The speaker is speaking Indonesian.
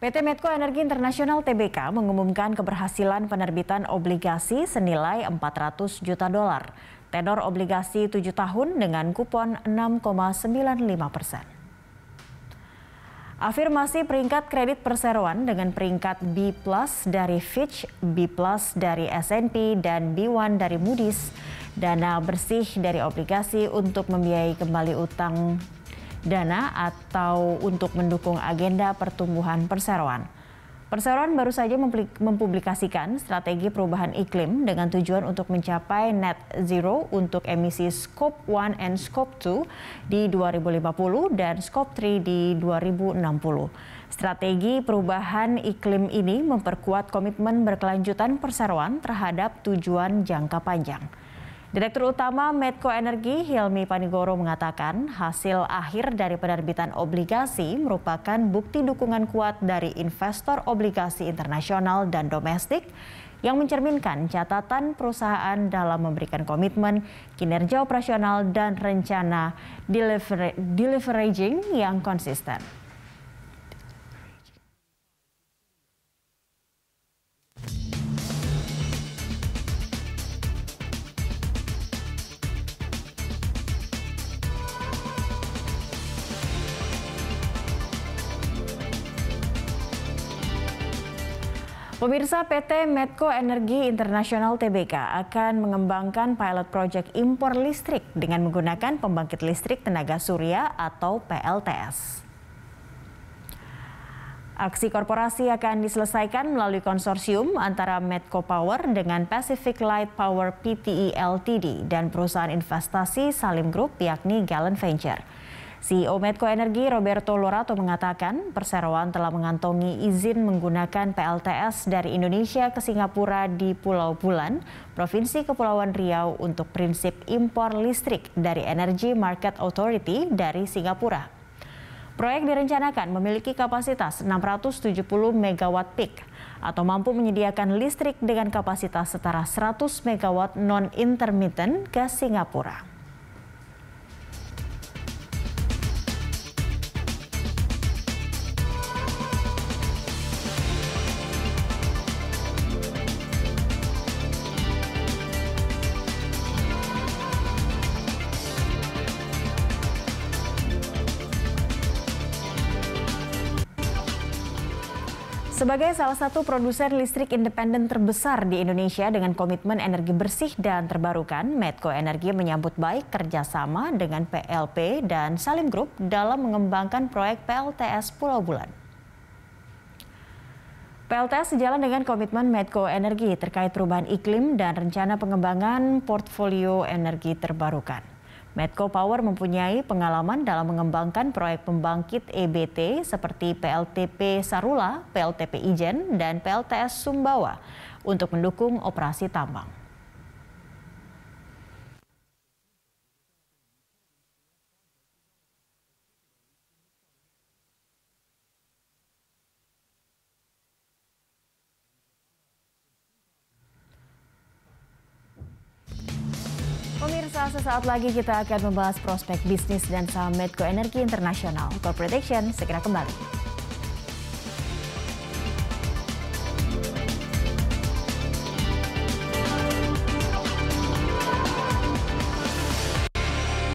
PT Medco Energi Internasional Tbk mengumumkan keberhasilan penerbitan obligasi senilai 400 juta dolar. Tenor obligasi 7 tahun dengan kupon 6,95%. Afirmasi peringkat kredit perseroan dengan peringkat B+ dari Fitch, B+ dari S&P, dan B1 dari Moody's. Dana bersih dari obligasi untuk membiayai kembali utang dana atau untuk mendukung agenda pertumbuhan perseroan. Perseroan baru saja mempublikasikan strategi perubahan iklim dengan tujuan untuk mencapai net zero untuk emisi Scope 1 and Scope 2 di 2050 dan Scope 3 di 2060. Strategi perubahan iklim ini memperkuat komitmen berkelanjutan perseroan terhadap tujuan jangka panjang. Direktur Utama Medco Energi Hilmi Panigoro mengatakan hasil akhir dari penerbitan obligasi merupakan bukti dukungan kuat dari investor obligasi internasional dan domestik yang mencerminkan catatan perusahaan dalam memberikan komitmen, kinerja operasional, dan rencana deleveraging yang konsisten. Pemirsa, PT Medco Energi Internasional Tbk akan mengembangkan pilot project impor listrik dengan menggunakan pembangkit listrik tenaga surya atau PLTS. Aksi korporasi akan diselesaikan melalui konsorsium antara Medco Power dengan Pacific Light Power Pte Ltd dan perusahaan investasi Salim Group yakni Gallant Venture. CEO Medco Energi Roberto Lorato mengatakan perseroan telah mengantongi izin menggunakan PLTS dari Indonesia ke Singapura di Pulau Bulan, Provinsi Kepulauan Riau untuk prinsip impor listrik dari Energy Market Authority dari Singapura. Proyek direncanakan memiliki kapasitas 670 MW peak atau mampu menyediakan listrik dengan kapasitas setara 100 MW non-intermittent ke Singapura. Sebagai salah satu produsen listrik independen terbesar di Indonesia dengan komitmen energi bersih dan terbarukan, Medco Energi menyambut baik kerjasama dengan PLP dan Salim Group dalam mengembangkan proyek PLTS Pulau Bulan. PLTS sejalan dengan komitmen Medco Energi terkait perubahan iklim dan rencana pengembangan portfolio energi terbarukan. Medco Power mempunyai pengalaman dalam mengembangkan proyek pembangkit EBT seperti PLTP Sarula, PLTP Ijen, dan PLTS Sumbawa untuk mendukung operasi tambang. Pemirsa, sesaat lagi kita akan membahas prospek bisnis dan saham Medco Energi Internasional. Corporate Action segera kembali.